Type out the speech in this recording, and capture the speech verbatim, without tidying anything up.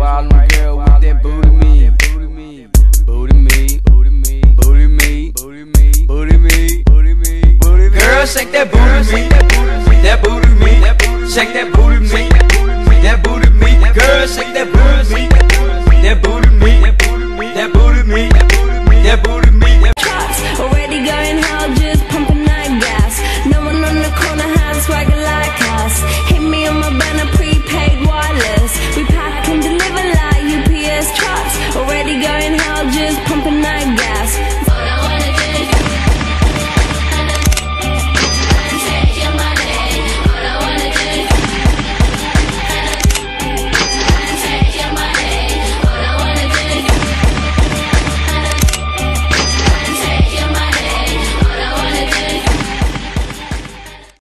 problem, girl, with that booty me. Booty me, booty me, booty me, booty me, booty me, booty me, booty me, booty me. Girl, shake that booty me, that booty me, shake that booty me, that booty me. Girl, shake that booty me, that booty.